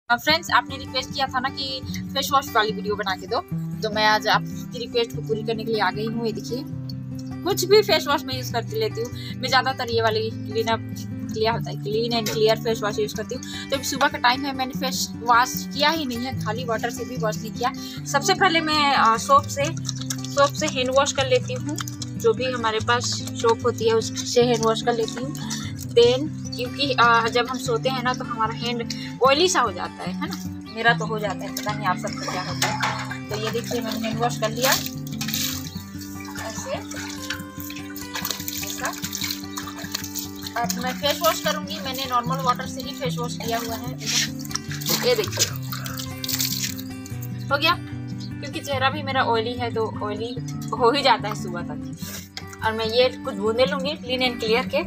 Friends, आपने request किया था ना कि फेस वॉश वाली वीडियो बना के दो, तो मैं आज आपकी रिक्वेस्ट को पूरी करने के लिए आ गई हूँ। ये देखिए, कुछ भी फेस वॉश मैं यूज़ करती लेती हूँ। मैं ज़्यादातर ये वाली clean and clear face wash use करती हूँ। तो सुबह का टाइम है, मैंने फेस वॉश किया ही नहीं है, खाली वाटर से भी वॉश नहीं किया। सबसे पहले मैं सोप से हैंड वॉश कर लेती हूँ। जो भी हमारे पास सोप होती है उससे हैंड वॉश कर लेती हूँ। देन क्योंकि जब हम सोते हैं ना तो हमारा हैंड ऑयली सा हो जाता है ना। मेरा तो हो जाता है, पता नहीं आप सबका क्या होता है। तो ये देखिए, मैंने हैंड वॉश कर लिया ऐसे। ऐसा अब मैं फेस वॉश करूँगी। मैंने नॉर्मल वाटर से ही फेस वॉश किया हुआ है। ये देखिए, हो गया। क्योंकि चेहरा भी मेरा ऑयली है तो ऑयली हो ही जाता है सुबह तक। और मैं ये कुछ बूंदे लूँगी क्लीन एंड क्लियर के।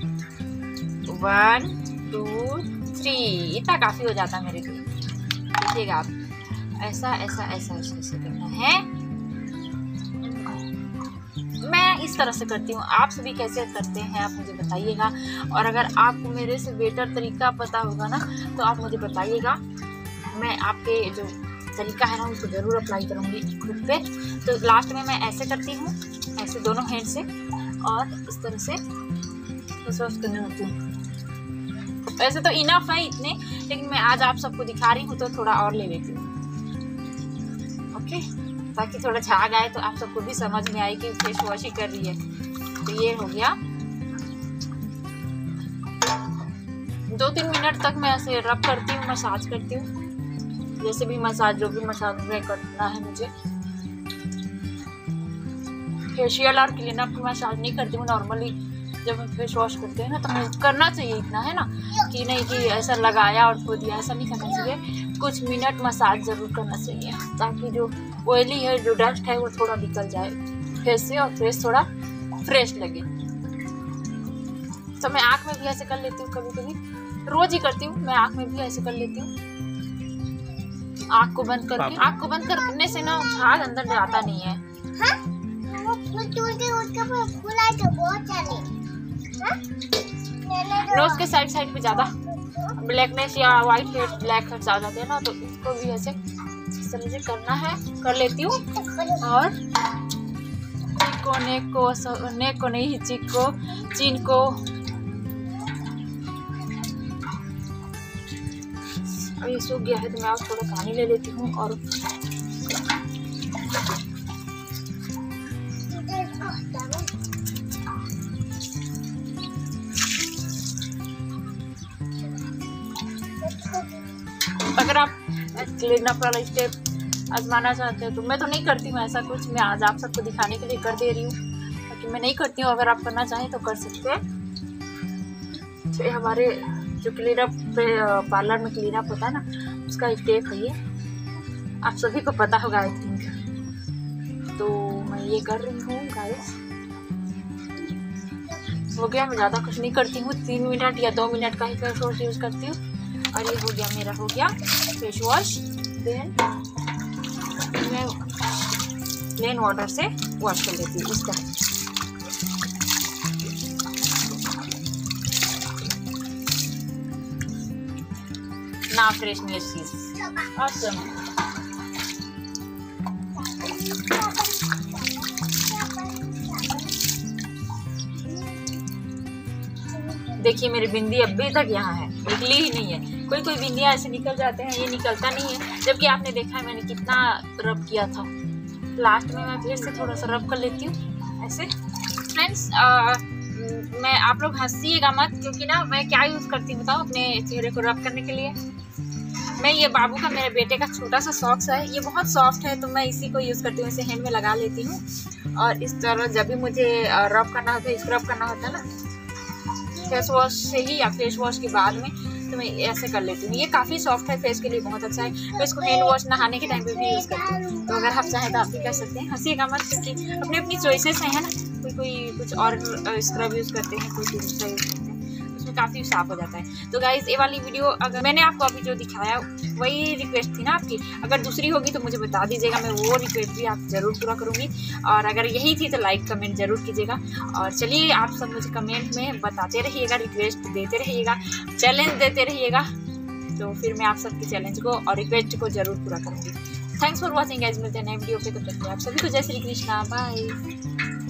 1 2 3 इतना काफ़ी हो जाता है मेरे लिए। देखिएगा आप, ऐसा ऐसा ऐसा ऐसा ऐसा करना है। मैं इस तरह से करती हूँ, आप सभी कैसे करते हैं आप मुझे बताइएगा। और अगर आपको मेरे से बेटर तरीका पता होगा ना तो आप मुझे बताइएगा। मैं आपके जो तरीका है ना उसको ज़रूर अप्लाई करूँगी खुद पे। तो लास्ट में मैं ऐसे करती हूँ, ऐसे दोनों हैंड से, और इस तरह से फेस वॉश करने होती हूँ। वैसे तो इनफ है इतने, लेकिन मैं आज आप सबको दिखा रही हूँ तो थोड़ा और ले लेती हूँ। ओके, ताकि थोड़ा झाग आए तो आप सबको भी समझ में आए कि फेस वॉश ही कर रही है। तो ये हो गया। 2-3 मिनट तक मैं ऐसे रब करती हूँ, मसाज करती हूँ। जैसे भी मसाज, जो भी मसाज करना है मुझे। फेशियल और क्लीन अप की मसाज नहीं करती हूँ। नॉर्मली जब हम फेस वॉश करते हैं ना तो करना चाहिए इतना, है ना, कि नहीं कि ऐसा लगाया और खो दिया, ऐसा नहीं करना चाहिए। कुछ मिनट मसाज ज़रूर करना चाहिए ताकि जो ऑयली है, जो डस्ट है वो थोड़ा निकल जाए फेस से और फेस थोड़ा फ्रेश लगे। तो मैं आँख में भी ऐसे कर लेती हूँ, कभी कभी रोज़ ही करती हूँ। मैं आँख में भी ऐसे कर लेती हूँ। आँख को बंद करने से ना झाग अंदर जाता नहीं है। नोज के साइड पे ज़्यादा ब्लैकनेस या वाइट हेड, ब्लैक हेड्स आ जाते हैं ना, तो इसको भी ऐसे इस तरह से करना है, कर लेती हूँ। और नेक को नहीं, चिक को, चिन को। अब ये सूख गया है तो मैं और थोड़ा पानी ले लेती हूँ। और अगर आप क्लीन अप वाला स्टेप आजमाना चाहते हो तो मैं तो नहीं करती हूँ ऐसा कुछ। मैं आज आप सबको दिखाने के लिए कर दे रही हूँ, ताकि मैं नहीं करती हूँ। अगर आप करना चाहें तो कर सकते हैं। तो हमारे जो क्लीन अप पार्लर में क्लीन अप होता है ना, उसका स्टेप है ये, आप सभी को पता होगा आई थिंक। तो मैं ये कर रही हूँ गाइस। हो गया। मैं ज़्यादा कुछ नहीं करती हूँ, 3 मिनट या 2 मिनट का ही फेस वॉश यूज़ करती हूँ। और ये हो गया, मेरा हो गया फेस वॉश। देन मैं प्लेन वाटर से वॉश कर लेती हूँ इसका। Now freshness is awesome. देखिए, मेरी बिंदी अभी तक यहाँ है, निकली ही नहीं है। कोई बिंदियाँ ऐसे निकल जाते हैं, ये निकलता नहीं है। जबकि आपने देखा है मैंने कितना रब किया था। लास्ट में मैं फिर से थोड़ा सा रब कर लेती हूँ ऐसे। फ्रेंड्स, मैं आप लोग हंसीएगा मत, क्योंकि ना मैं क्या यूज़ करती हूँ बताऊँ अपने चेहरे को रब करने के लिए। मैं ये बाबू का, मेरे बेटे का छोटा सा सॉक्स है, ये बहुत सॉफ्ट है तो मैं इसी को यूज़ करती हूँ। इसे हैंड में लगा लेती हूँ और इस तरह जब भी मुझे रब करना होता है, स्क्रब करना होता है ना फेस वॉश से ही या फेस वॉश के बाद में, तो मैं ऐसे कर लेती हूँ। ये काफ़ी सॉफ्ट है, फेस के लिए बहुत अच्छा है। तो इसको हैंड वॉश नहाने के टाइम पे भी यूज़ करती हूँ। तो अगर आप चाहें तो आप भी कर सकते हैं। हंसीएगा मत, क्योंकि अपनी अपनी चॉइसेस हैं, है ना। कोई कुछ और स्क्रब यूज़ करते हैं, कोई दूसरा यूज़ करते हैं, उसमें काफ़ी साफ हो जाता है। तो गाइस, ये वाली वीडियो अगर मैंने आपको अभी जो दिखाया वही रिक्वेस्ट थी ना आपकी। अगर दूसरी होगी तो मुझे बता दीजिएगा, मैं वो रिक्वेस्ट भी आप ज़रूर पूरा करूँगी। और अगर यही थी तो लाइक कमेंट ज़रूर कीजिएगा। और चलिए, आप सब मुझे कमेंट में बताते रहिएगा, रिक्वेस्ट देते रहिएगा, चैलेंज देते रहिएगा। तो फिर मैं आप सबके चैलेंज को और रिक्वेस्ट को जरूर पूरा करूँगी। थैंक्स फॉर वॉचिंग गाइस, मिलते हैं नए वीडियो पे, तब तक आप सभी को जय श्री कृष्णा, बाय।